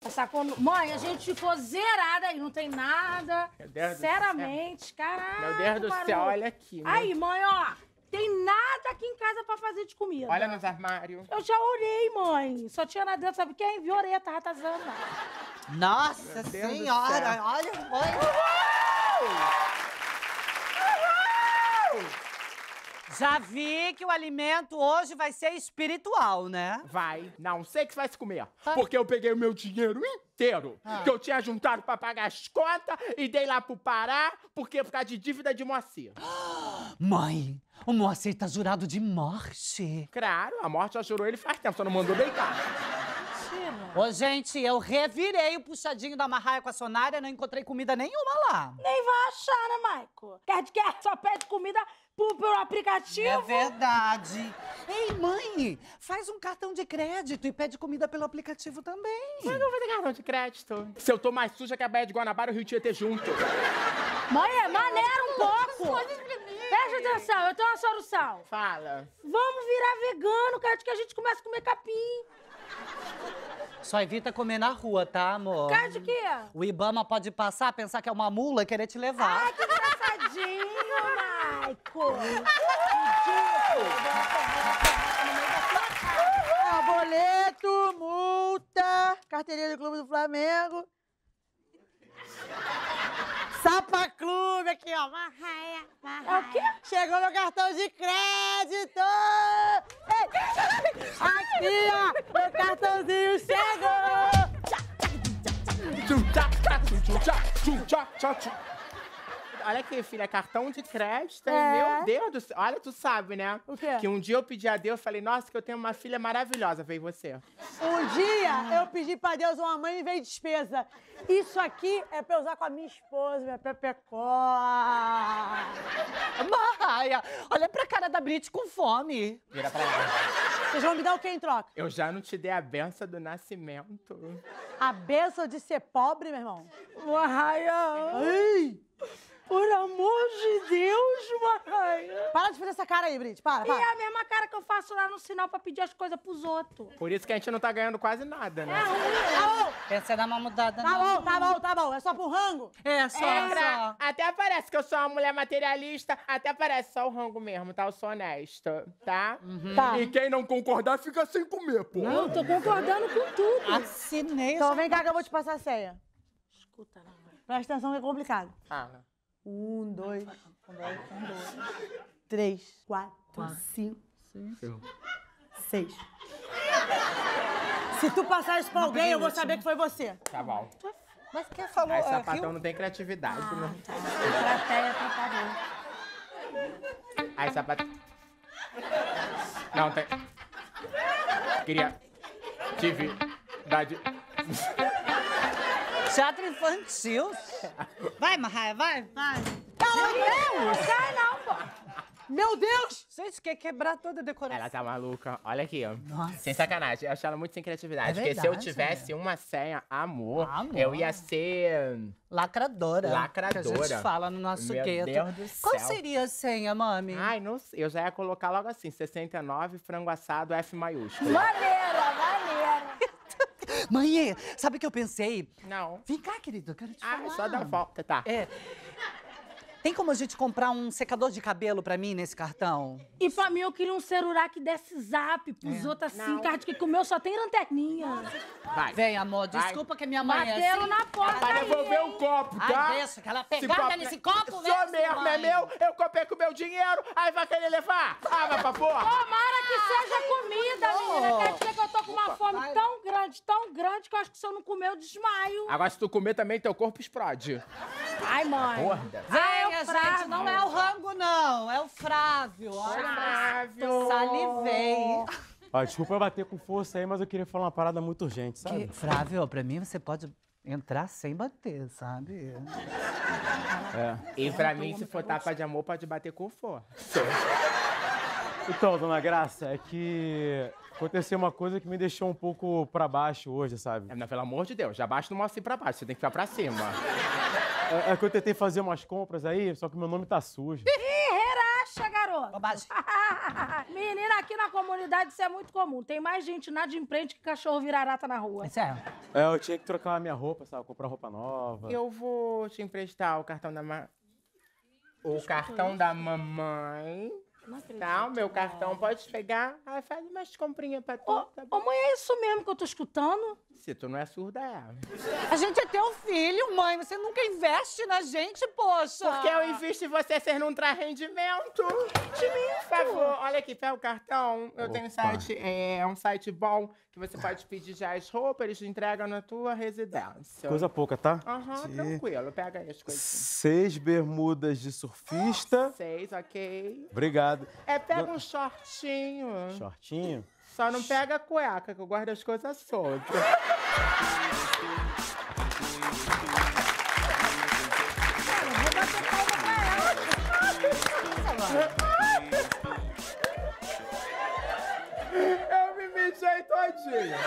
Mãe, a gente ficou zerada aí, não tem nada. Meu Deus Sinceramente, caralho. Meu Deus do céu, olha aqui. Aí, mãe, ó. Tem nada aqui em casa pra fazer de comida. Olha nos armários. Eu já orei, mãe. Só tinha lá dentro, sabe quem? Violeta, ratazana. Nossa senhora, olha, mãe. Já vi que o alimento hoje vai ser espiritual, né? Vai. Não sei que você vai se comer. Porque eu peguei o meu dinheiro inteiro que eu tinha juntado pra pagar as contas e dei lá pro Pará porque por causa de dívida de Moacir. Mãe, o Moacir tá jurado de morte. Claro, a morte já jurou ele faz tempo, só não mandou deitar. Ô, gente, eu revirei o puxadinho da Marraia com a Sonária, não encontrei comida nenhuma lá. Nem vai achar, né, Maico? Quer só pede comida pelo aplicativo? É verdade. Ei, mãe, faz um cartão de crédito e pede comida pelo aplicativo também. Mas eu não vou ter cartão de crédito. Se eu tô mais suja que a Baía de Guanabara e o Rio Tietê junto. Mãe, é maneira um pouco. Presta atenção, eu tenho uma solução. Fala. Vamos virar vegano, cara, que a gente começa a comer capim. Só evita comer na rua, tá, amor? Cara de quê? O Ibama pode passar, pensar que é uma mula e querer te levar. Ai, que engraçadinho, Maico. Boleto, multa, carteirinha do Clube do Flamengo. Sapa Clube aqui, ó. Marraia. É o quê? Chegou meu cartão de crédito! Ei, aqui, ó. Meu cartãozinho chegou! Olha aqui, filha, cartão de crédito, É. hein? Meu Deus do céu. Olha, tu sabe, né? O quê? Que um dia eu pedi a Deus, falei, nossa, que eu tenho uma filha maravilhosa, veio você. Um dia eu pedi pra Deus uma mãe e veio despesa. Isso aqui é pra eu usar com a minha esposa, minha pepecó. Marraia, olha pra cara da Brit com fome. Vira pra lá. Vocês vão me dar o que em troca? Eu já não te dei a benção do nascimento. A benção de ser pobre, meu irmão? Marraia. Ei! Por amor de Deus, Marraia. Para de fazer essa cara aí, Brit. Para. E é a mesma cara que eu faço lá no sinal pra pedir as coisas pros outros. Por isso que a gente não tá ganhando quase nada, né? Tá bom, Essa é dar uma mudada, tá bom. É só pro rango? É, só. Até parece que eu sou uma mulher materialista, até parece só o rango mesmo, tá? Eu sou honesta, tá? Tá. E quem não concordar fica sem comer, pô. Não, tô concordando com tudo. Assinei. Então vem cá que eu vou te passar a senha. Escuta, não, mãe. Presta atenção que é complicado. Fala. 1, 2, 3, 4, 5, 6. Se tu passar isso pra alguém, eu vou saber que foi você. Tá bom. Mas quem falou? Aí sapatão não tem criatividade, né? Plateia atrapalhou. Aí sapatão... Não, tem... Criatividade... Teatro infantil. Vai, Marraia, vai. Vai. Não sai não, pô. Meu Deus! Gente, quer quebrar toda a decoração. Ela tá maluca. Olha aqui, ó. Nossa. Sem sacanagem. Eu acho ela muito sem criatividade. É porque se eu verdade, tivesse uma senha, amor, Amor. eu ia ser... Lacradora. Lacradora. Que a gente fala no nosso Meu gueto. Deus do Qual céu. seria a senha, mami? Ai, não sei. Eu já ia colocar logo assim, 69, frango assado, F maiúsculo. Maneira. Mãe, sabe o que eu pensei? Não. Vem cá, querido, eu quero te Ah, falar. só dá volta, tá. É. Tem como a gente comprar um secador de cabelo pra mim nesse cartão? E pra mim eu queria um celular que desse zap pros outros assim, Não. cara, que o meu só tem lanterninha. Vai. Vem, amor, Vai. desculpa que a minha mãe é Bateram assim. na porta Pra aí, devolver hein? o copo, tá? Ai, deixa, aquela Esse pegada nesse copo, Sou mesmo, mesmo, mãe. é meu. Eu comprei com o meu dinheiro, aí vai querer levar? Ah, vai pra porra. Tomara que seja comida, menina. Quer dizer que eu tô com uma fome tão grande, que eu acho que se eu não comer, eu desmaio. Agora, se tu comer também, teu corpo explode. Ai, mãe. Gorda. Venha, o Frávio. gente, não é o rango, não. É o Frávio. Olha, Frávio. salivei. Ó, desculpa eu bater com força aí, mas eu queria falar uma parada muito urgente, sabe? Frávio, pra mim você pode entrar sem bater, sabe? É. E pra mim, se for tapa de amor, pode bater com força. Então, dona Graça, é que aconteceu uma coisa que me deixou um pouco pra baixo hoje, sabe? Não, pelo amor de Deus, já baixa no assim pra baixo, você tem que ficar pra cima. É que eu tentei fazer umas compras aí, só que meu nome tá sujo. Ih, relaxa, garoto. garoto? Bobagem. Menina, aqui na comunidade isso é muito comum. Tem mais gente inadimplente que cachorro vira-rata na rua. Isso é. Eu tinha que trocar a minha roupa, sabe? Comprar roupa nova. Eu vou te emprestar o cartão da O cartão da mamãe. Tá, o meu cartão pode pegar. Aí faz umas comprinhas pra tu, tá bom? Ô, mãe, é isso mesmo que eu tô escutando? Se tu não é surda, é. A gente é teu filho, mãe. Você nunca investe na gente, poxa. Porque eu invisto em vocês não trazem rendimento. Por favor, olha aqui, pega o cartão. Eu tenho um site, é um site bom, que você pode pedir já as roupas, eles entregam na tua residência. Coisa pouca, tá? Aham, tranquilo, pega aí as coisas. 6 bermudas de surfista. 6, ok. Obrigado. Pega um shortinho. Shortinho. Só não pega a cueca, que eu guardo as coisas soltas. Eu me mijei todinho.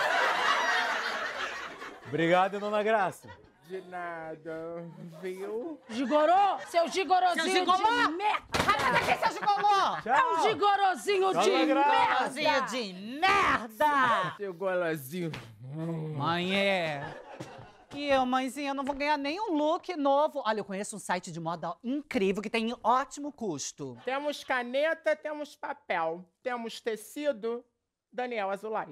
Obrigado, dona Graça. De nada, viu? Gigorô? Seu gigorozinho Seu gigolô? de merda! Sai daqui, seu gigolô! É um gigorozinho de Dona Graça. merda! Gigolozinho de merda! Seu golozinho. Mãe, E eu, mãezinha, não vou ganhar nenhum look novo. Olha, eu conheço um site de moda incrível que tem ótimo custo. Temos caneta, temos papel. Temos tecido. Daniel Azulay.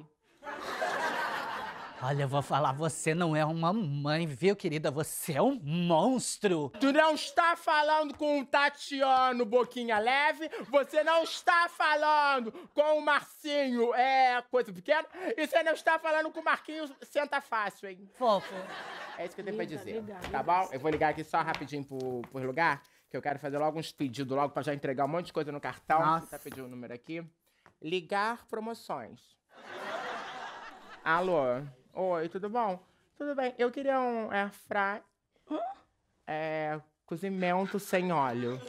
Olha, eu vou falar, você não é uma mãe, viu, querida? Você é um monstro. Tu não está falando com o Tatiano Boquinha Leve, você não está falando com o Marcinho, coisa pequena, e você não está falando com o Marquinhos Senta Fácil, hein? Fofo. É isso que eu tenho pra dizer, tá bom? Eu vou ligar aqui só rapidinho por lugar, que eu quero fazer logo uns pedidos logo pra já entregar um monte de coisa no cartão. Nossa. Você tá pedindo o número aqui. Ligar promoções. Alô? Oi, tudo bom? Tudo bem. Eu queria um air fry. Cozimento sem óleo.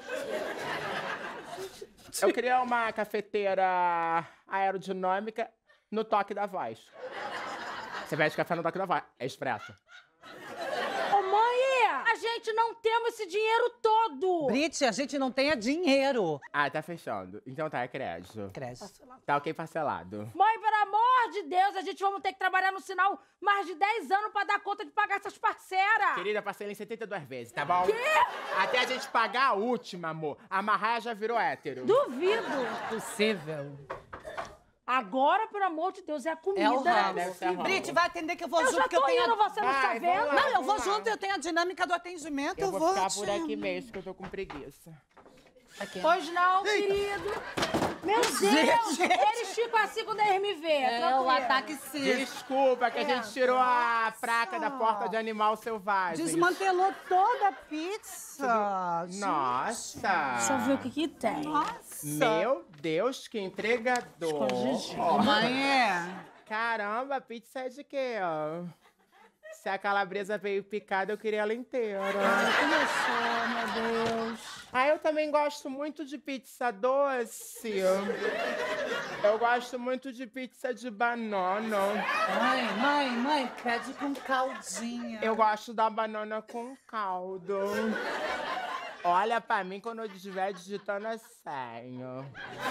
Eu queria uma cafeteira aerodinâmica no toque da voz. Você pede café no toque da voz. É expresso. Ô, mãe, a gente não temos esse dinheiro todo! Brit, a gente não tem dinheiro. Ah, tá fechando. Então tá, é crédito. Crédito. Tá ok parcelado. Mãe, pelo amor de Deus, a gente vai ter que trabalhar no sinal mais de 10 anos pra dar conta de pagar essas parceras! Querida, parcela em 72 vezes, tá bom? Quê? Até a gente pagar a última, amor. A Marraia já virou hétero. Duvido! Possível. Agora, pelo amor de Deus, é a comida. É o ramo. Deve ser ramo. Brit, vai atender que eu vou Eu junto, já que eu tô tenho... indo, você não tá Vai, vendo? vamos lá. Não, eu vou junto, eu tenho a dinâmica do atendimento, Eu vou ficar por te- aqui mesmo, que eu tô com preguiça. Aqui. Pois não, querido. Meu Deus! Gente. Eles ficam assim quando eles me vê. É o tranquilo. ataque sísmico. Desculpa, que a gente tirou a placa da porta de animal selvagem. Desmantelou toda a pizza. Nossa! Deixa eu ver o que tem. Nossa. Meu Deus, que entregador! Ó, Mãe, caramba, a pizza é de quê, ó? Se a calabresa veio picada, eu queria ela inteira. Começou, meu Deus. Ah, eu também gosto muito de pizza doce. Eu gosto muito de pizza de banana. Mãe, pede com caldinha. Eu gosto da banana com caldo. Olha pra mim quando eu estiver digitando a senha.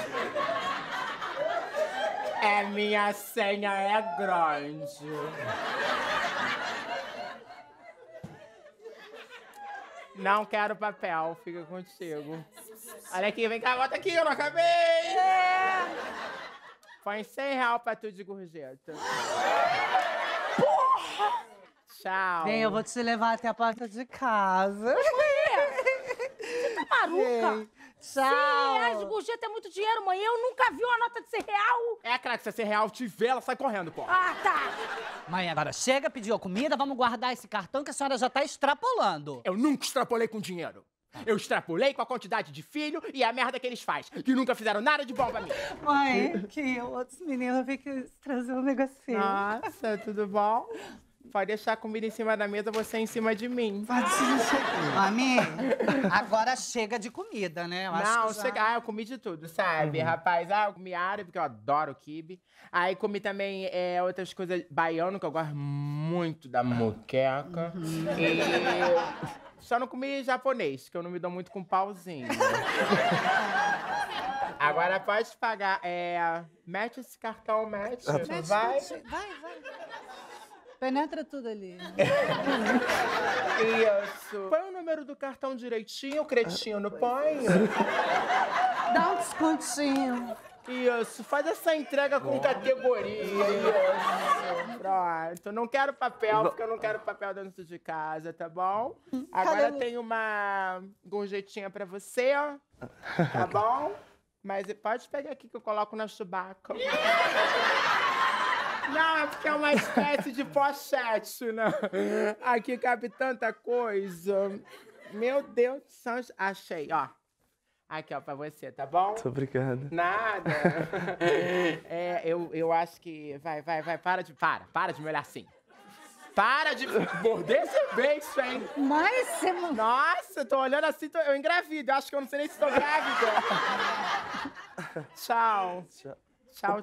Minha senha é grande. Não quero papel, fica contigo. Olha aqui, vem cá, bota aqui, eu não acabei! Põe R$100 pra tu de gorjeta. Porra! Tchau. Bem, eu vou te levar até a porta de casa. Você tá maluca? Tchau. R$100 de gorjeta é muito dinheiro, mãe. Eu nunca vi uma nota de R$100. É, cara, que se a R$100 te vê, ela sai correndo, pô. Ah, tá. Mãe, agora chega, pediu a comida, vamos guardar esse cartão que a senhora já tá extrapolando. Eu nunca extrapolei com dinheiro. Eu extrapolei com a quantidade de filho e a merda que eles fazem, que nunca fizeram nada de bom pra mim. Mãe, que outros meninos vêm que trazer um negocinho. Nossa, tudo bom? Pode deixar a comida em cima da mesa, você em cima de mim. Pode ser. Mami, agora chega de comida, né? Eu acho Não, que já- chega... eu comi de tudo, sabe, rapaz? Eu comi árabe, porque eu adoro quibe. Aí comi também outras coisas baiano, que eu gosto muito da moqueca. E só não comi japonês, que eu não me dou muito com pauzinho. Agora pode pagar. Mete esse cartão, mete. Vai. Vai. Penetra tudo ali. Isso. Põe o número do cartão direitinho, cretino, põe. Dá um descontinho. Isso, faz essa entrega com categoria. Isso. Pronto. Não quero papel, porque eu não quero papel dentro de casa, tá bom? Agora tem uma gorjetinha pra você, tá bom? Mas pode pegar aqui que eu coloco na chubaca. Não, é porque é uma espécie de pochete, né? Aqui cabe tanta coisa. Meu Deus do céu. Achei, ó. Aqui, ó, pra você, tá bom? Muito obrigado. Nada. Eu acho que... Vai. Para de me olhar assim. Para de morder esse beijo, hein? Mas, Nossa, tô olhando assim, eu engravido. Eu acho que eu não sei nem se tô grávida. Tchau. Tchau.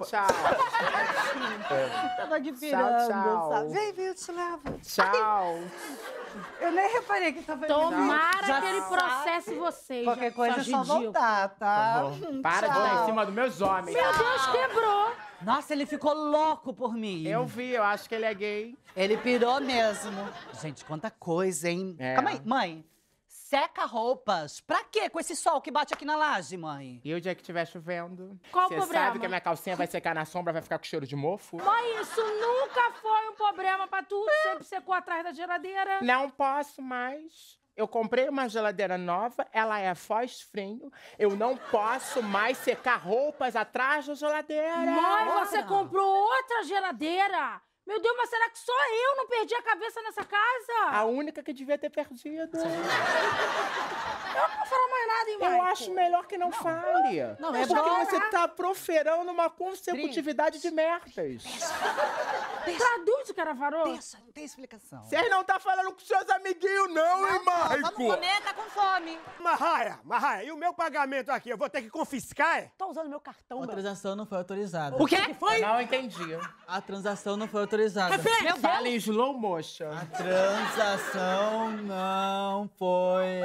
tava aqui pirando, tchau. sabe? Vem, eu te levo. Tchau. Eu nem reparei que tava Tomara Já que ele sabe. processe vocês. Qualquer coisa é só ridículo. voltar, tá? Para de dar em cima dos meus homens. Meu Deus, quebrou. Nossa, ele ficou louco por mim. Eu vi, eu acho que ele é gay. Ele pirou mesmo. Gente, quanta coisa, hein? É. Calma aí, mãe. Seca roupas. Pra quê com esse sol que bate aqui na laje, mãe? E o dia que estiver chovendo? Qual o Você problema? sabe que a minha calcinha vai secar na sombra, vai ficar com cheiro de mofo? Mãe, isso nunca foi um problema pra tu. Sempre secou atrás da geladeira. Não posso mais. Eu comprei uma geladeira nova, ela é fósfrio. Eu não posso mais secar roupas atrás da geladeira. Mãe, você comprou outra geladeira? Meu Deus, mas será que só eu não perdi a cabeça nessa casa? A única que devia ter perdido. Eu não vou falar mais nada, hein, mãe? Eu acho melhor que não fale. Não, é porque bom. você tá proferando uma consecutividade de merdas. Traduz o que era farou. Deixa, não tem explicação. Vocês não tá falando com seus amiguinhos, não, hein, Vamos Maico? comer, tá com fome. Marraia, e o meu pagamento aqui? Eu vou ter que confiscar, é? Tá usando meu cartão, A meu. transação não foi autorizada. O quê? Foi? Não entendi. A transação não foi autorizada. Meu Fala em slow motion. A transação não foi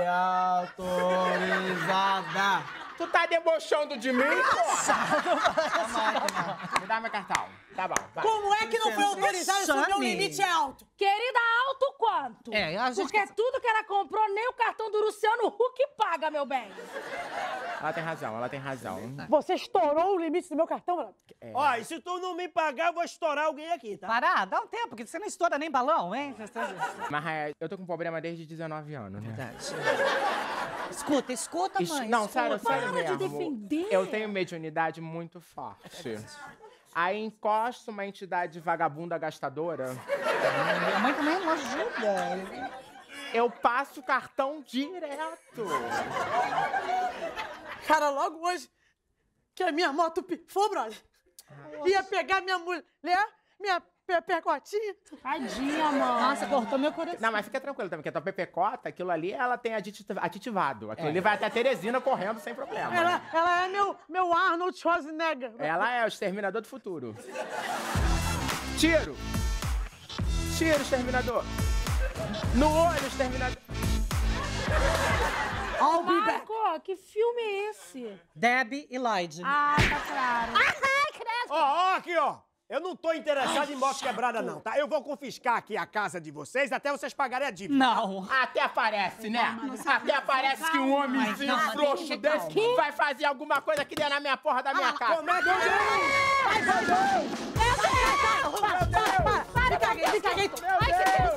autorizada. Tu tá debochando de mim, porra? Me dá meu cartão. Tá bom, vai. Como é que não foi autorizado se o meu Chame. limite é alto? Querida, alto quanto? É, a gente... Porque tudo que ela comprou, nem o cartão do Luciano Huck paga, meu bem. Ela tem razão. Você estourou o limite do meu cartão, mano? Ó, e se tu não me pagar, eu vou estourar alguém aqui, tá? Parar, dá um tempo, porque você não estoura nem balão, hein? Mas eu tô com problema desde 19 anos, né? Escuta, Isso- mãe. não, escuta. sério Para de mesmo. defender. Eu tenho mediunidade muito forte. Aí encosta uma entidade vagabunda gastadora, Minha mãe também não ajuda. eu passo o cartão direto. Cara, logo hoje, que a minha moto pifou, brother. Ia pegar minha mulher, minha pepecotinha. Tadinha, mãe. Nossa, cortou meu coração. Não, mas fica tranquilo também, porque a tua pepecota, aquilo ali, ela tem aditivado. Aquilo ali vai até a Teresina correndo sem problema. Ela é meu Arnold Schwarzenegger. Ela é o exterminador do futuro. Tiro! Tiro, exterminador! No olho, exterminador! I'll be back. Marco, que filme é esse? Debbie e Lloyd. Ah, tá claro. Ó, aqui, ó. Eu não tô interessado em moto quebrada, não, tá? Eu vou confiscar aqui a casa de vocês até vocês pagarem a dívida. Não. Até parece, né? Até parece que um homenzinho Calma, frouxo deixa desse vai fazer alguma coisa aqui dentro da minha porra da minha casa. Como é que eu Me caguei. Ai, que